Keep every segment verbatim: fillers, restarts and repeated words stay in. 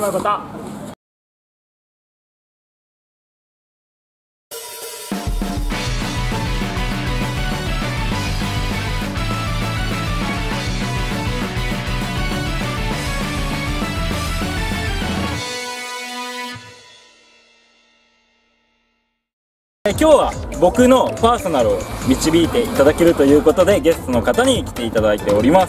よかった。今日は僕のパーソナルを導いていただけるということでゲストの方に来ていただいております。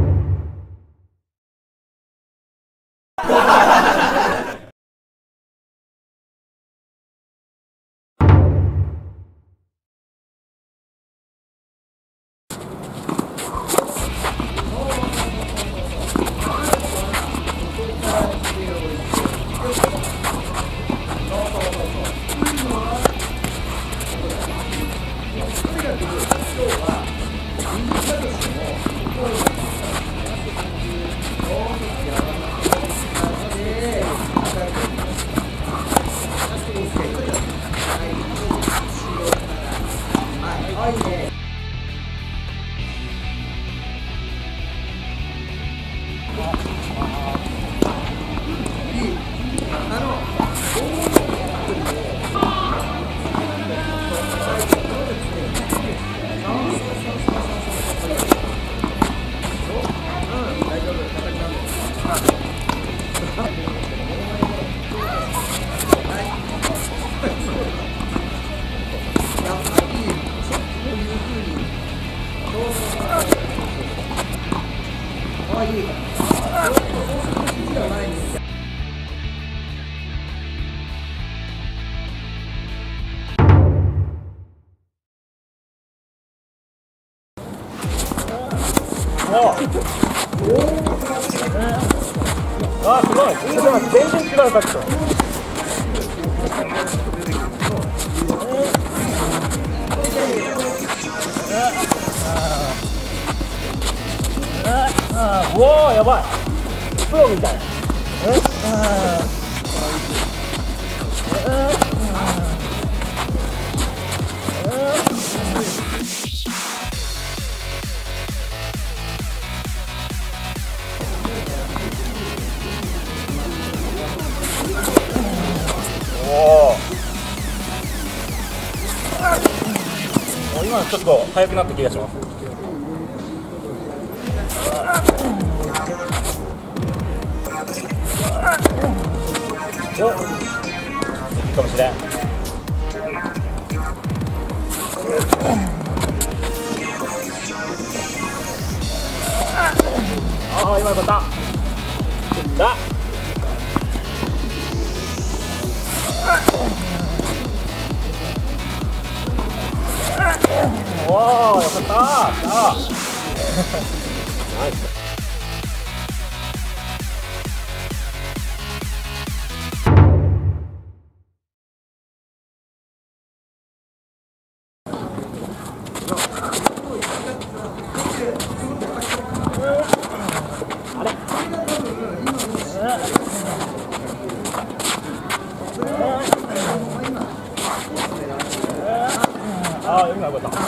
あ、すごい。ちょっと待って、全然違う、さっきと。うわー、やばい。プロみたい。今のちょっと速くなった気がします。お、いいかもしれん。ああ、今よかった。だ。おお、よかった。ナイス。あれ。ああ、今よかった。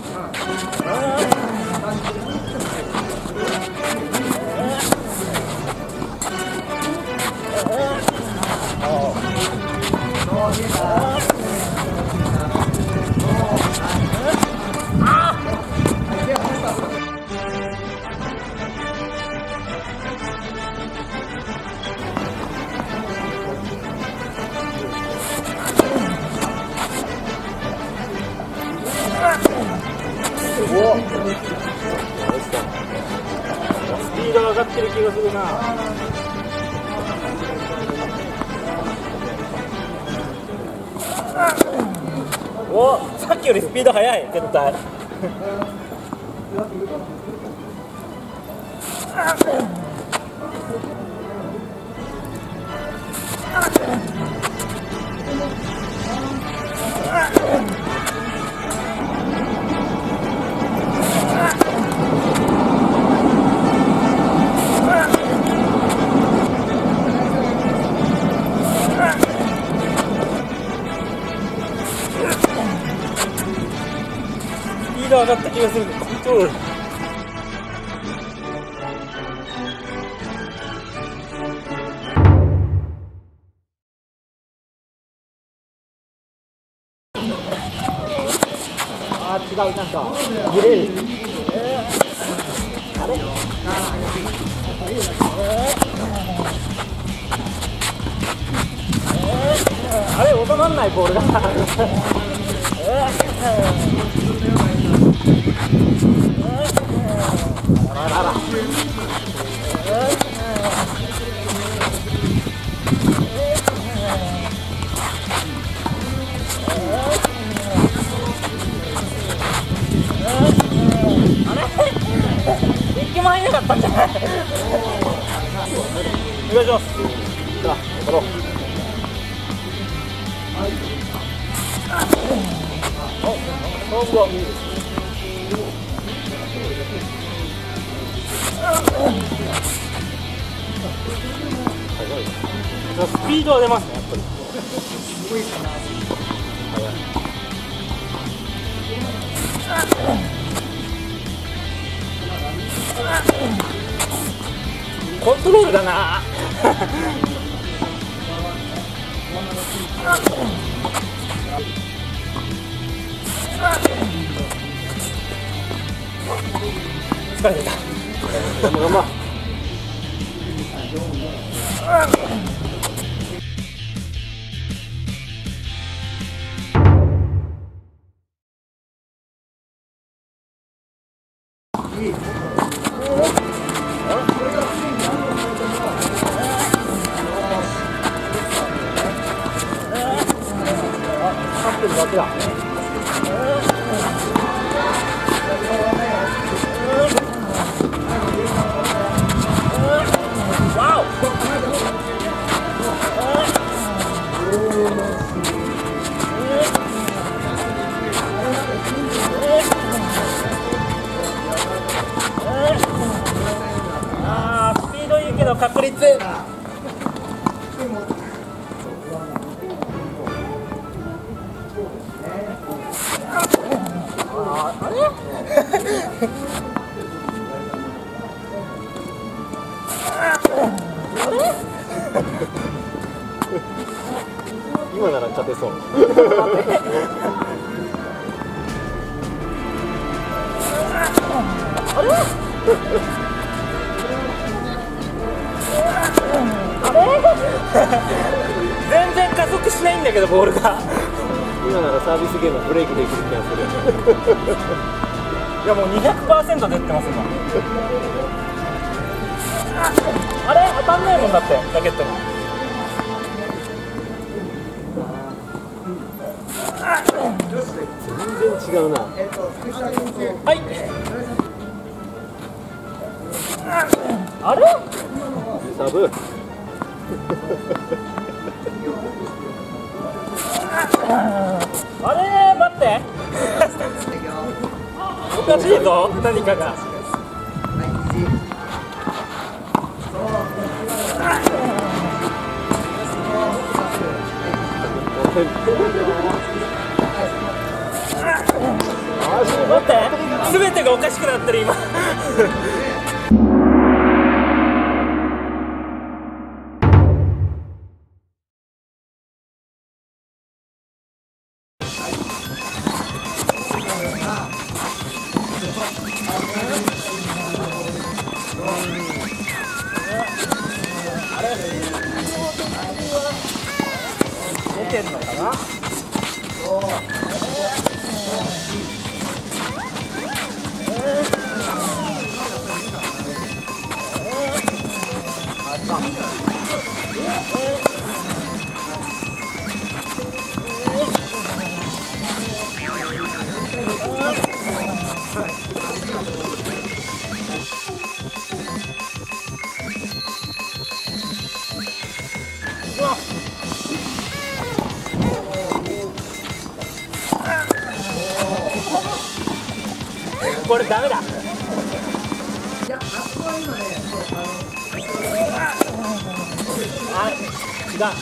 おお、スピード上がってる気がするな。お、さっきよりスピード速い、絶対。スピード上がった気がする。コントロール。 あ、違う、なんか揺れる。あれ、あれ、収まんないボールが。あらら。一球も入んなかったんじゃない？お願いします。さあ、頑張ろう。お、勝負だ。スピードは出ますね、やっぱり。コントロールだな。疲れた。頑張頑張。勝ってるだけだ。あー、スピードいいけど確率。あれ？今なら勝てそう。あれ？あれ？全然加速しないんだけどボールが。今ならサービスゲームブレーキできる気がする。いやもう にひゃくパーセント 出てます今。あれ当たんないもんだってラケットに。全然違うな。はい。あれ？サブ。あれ待って。おかしいぞ何かが。待って、全てがおかしくなってる今。出てんのかな。これダメだ。あ、違う。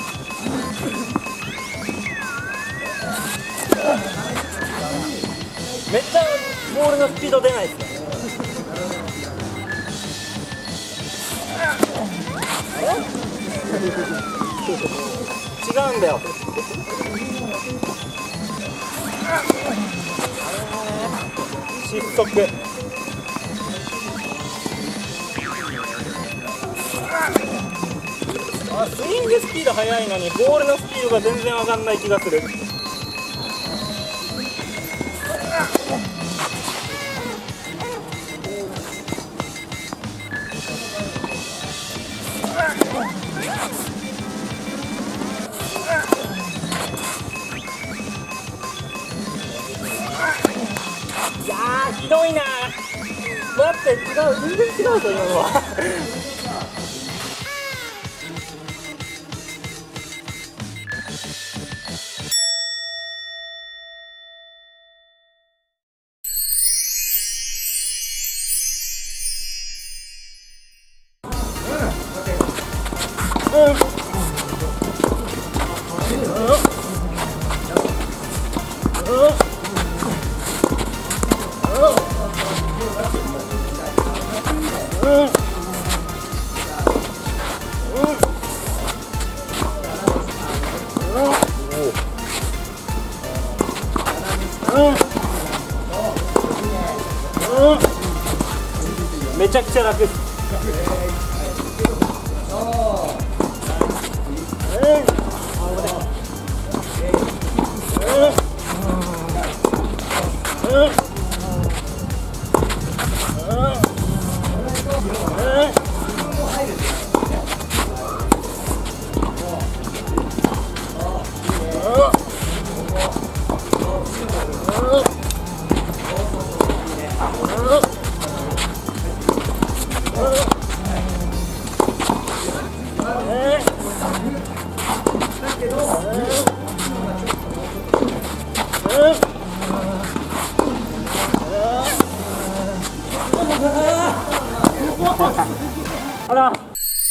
めっちゃボールのスピード出ないですね。違うんだよ。 失速。あ、スイングスピード速いのにボールのスピードが全然上がんない気がする。いやーひどいな。待って、違う、全然違うと今のは。めちゃくちゃ楽です。あら。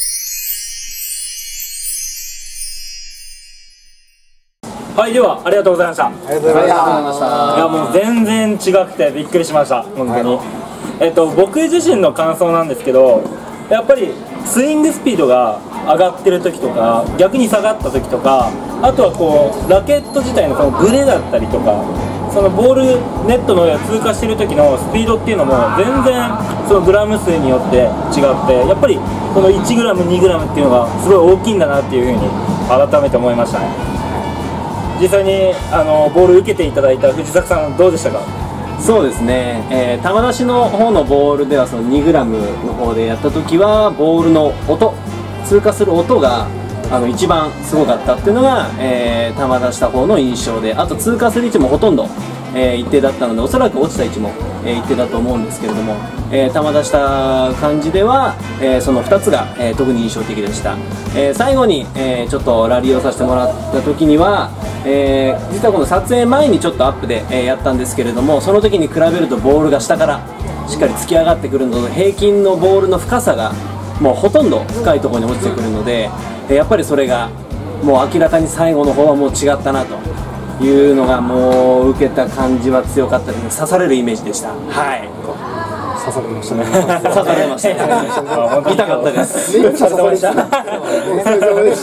はい、ではありがとうございました。ありがとうございました。いやもう全然違くてびっくりしました本当に。えっと僕自身の感想なんですけど、やっぱりスイングスピードが上がってる時とか逆に下がった時とか、あとはこうラケット自体のこのブレだったりとか、そのボールネットの上を通過してる時のスピードっていうのも全然そのグラム数によって違って、やっぱりこのいちグラムにグラムっていうのがすごい大きいんだなっていうふうに改めて思いましたね。実際にあのボール受けていただいた藤崎さんどうでしたか？ そうですね、えー、球出しの方のボールではそのにグラムの方でやった時はボールの音、通過する音があの一番すごかったっていうのが、えー、球出した方の印象で、あと通過する位置もほとんど、えー、一定だったので、おそらく落ちた位置も、えー、一定だと思うんですけれども、えー、球出した感じでは、えー、そのふたつが、えー、特に印象的でした。えー、最後に、えー、ちょっとラリーをさせてもらった時には、えー、実はこの撮影前にちょっとアップで、えー、やったんですけれども、その時に比べるとボールが下からしっかり突き上がってくるので、平均のボールの深さがもうほとんど深いところに落ちてくるので、えー、やっぱりそれがもう明らかに最後の方はもう違ったなというのが、もう受けた感じは強かったです。刺されるイメージでした。はい、 刺されましたね。 刺されましたね。痛かったです。 めっちゃ刺されました。お疲れ様でした。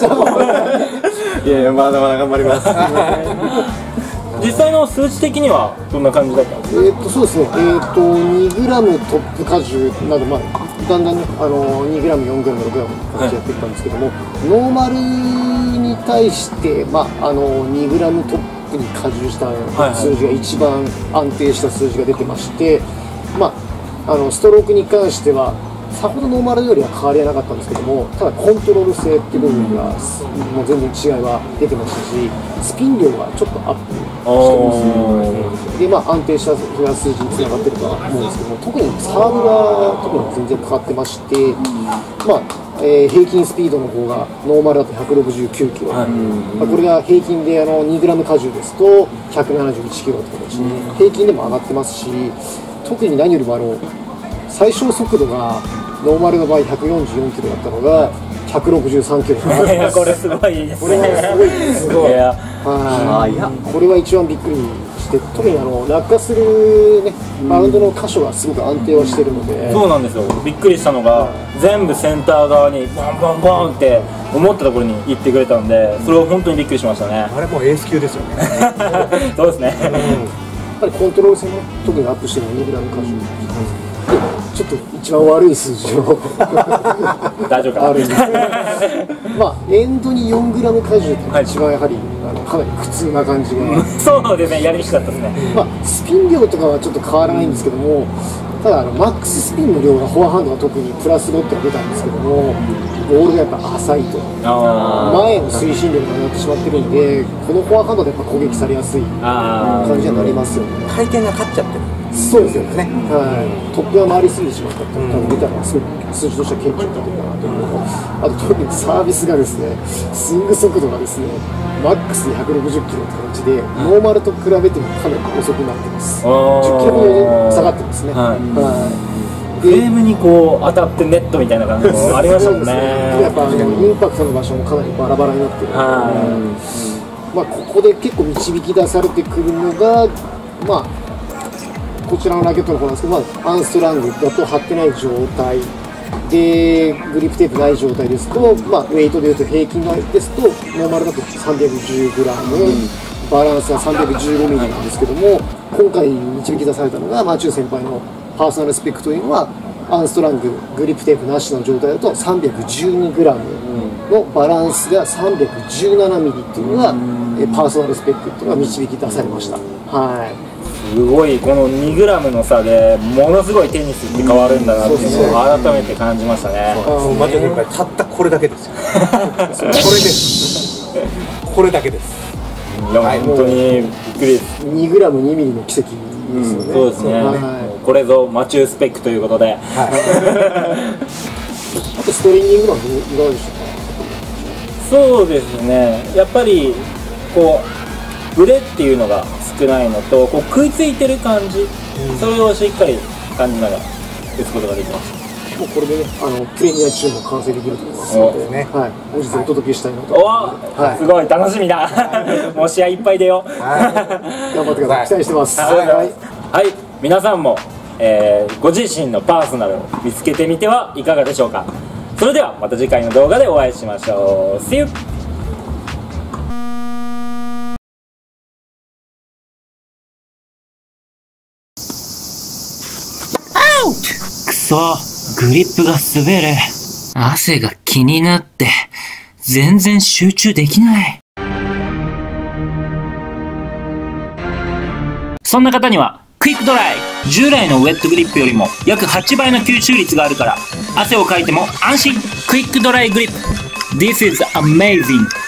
いやいや、まだまだ頑張ります。 実際の数値的にはどんな感じだったんですか？ えっとそうですね。えっとにグラムトップ荷重など、まあだんだんね、あのにグラム、よんグラム、ろくグラムやっていったんですけども、はい、ノーマルに対してまああのにグラムトップに荷重した数字が一番安定した数字が出てまして、まああのストロークに関してはさほどノーマルよりは変わりはなかったんですけども、ただコントロール性っていう部分がもう全然違いは出てましたし、スピン量がちょっとアップしてますね。で、まあ安定した数字につながってるとは思うんですけども、特にサーブが特に全然変わってまして、まあえー、平均スピードの方がノーマルだとひゃくろくじゅうきゅうキロ、まあ、これが平均であのにグラム荷重ですとひゃくななじゅういちキロという形で平均でも上がってますし、特に何よりもあの最小速度がノーマルの場合ひゃくよんじゅうよんキロだったのがひゃくろくじゅうさんキロ。 いやこれすごいですね。 これはすごいすごい。 いや、 はい。いやこれは一番びっくりして、特にあの落下するねバウンドの箇所がすごく安定はしてるので。 そうなんですよ。びっくりしたのが全部センター側にボンボンボンって思ったところに行ってくれたんで、それは本当にびっくりしましたね。 あれもエース級ですよね。 そうですね。 ぱりコントロール性も特にアップしてるのにグラム荷重、ちょっと一番悪い数字を大丈夫かあるんですまあエンドに よんグラム 荷重って一番やはり、あのかなり苦痛な感じがそうですね、やりにくかったですね。 まあスピン量とかはちょっと変わらないんですけども、ただあのマックススピンの量がフォアハンドが特にプラスごって出たんですけども、ボールがやっぱ浅いと前の推進力がなってしまってるんで、このフォアハンドでやっぱ攻撃されやすい感じになりますよね。 回転が勝っちゃってる。 そうですよね、はい、トップが回りすぎてしまったっていうのが出たらすごい数字としては顕著になってるかなと思うのと、あと特にサービスがですね、スイング速度がですねマックスでひゃくろくじゅっキロって形で、ノーマルと比べてもかなり遅くなってます。じゅっキロほど下がってますね。はい、 フレームにこう当たってネットみたいな感じもありましたもんね。 やっぱあのインパクトの場所もかなりバラバラになってるので、まあここで結構導き出されてくるのが、まあこちらのラケットの方なんですけど、まあ、アンストラングだと張ってない状態で、グリップテープない状態ですと、まあ、ウェイトでいうと平均ですと、ノーマルだと さんびゃくじゅうグラム、うん、バランスは さんびゃくじゅうごミリ なんですけども、今回導き出されたのが、マチュー先輩のパーソナルスペックというのは、アンストラング、グリップテープなしの状態だと さんびゃくじゅうにグラム のバランスが さんびゃくじゅうななミリ っていうのが、うん、パーソナルスペックっていうのが導き出されました。はい。 すごいこのにグラムの差でものすごいテニスって変わるんだなっていうのを改めて感じましたね。 マチュー先輩たったこれだけですよこれですこれだけです。 いや、はい、本当にびっくりです。 にグラムにミリの奇跡ですよね。 うん、そうですね、はい、これぞマチュースペックということで、はい、あとストリーミングなんていかがでしたか？ そうですね、やっぱりこうブレっていうのが少ないのと、こう食いついてる感じ、うん、それをしっかり感じながら打つことができました。 もうこれでね、あのプレミアチューンも完成できると思いますので、ね、はい、後日お届けしたいなと。 お、はい、すごい楽しみだ。もう試合いっぱい出よう。 頑張ってください。期待してます。 はい、はいはい、皆さんも、えー、ご自身のパーソナルを見つけてみてはいかがでしょうか。それではまた次回の動画でお会いしましょう。See you! くそ、グリップが滑る。汗が気になって、全然集中できない。そんな方には、クイックドライ。従来のウェットグリップよりも約はちばいの吸収率があるから、汗をかいても安心。クイックドライグリップ。This is amazing.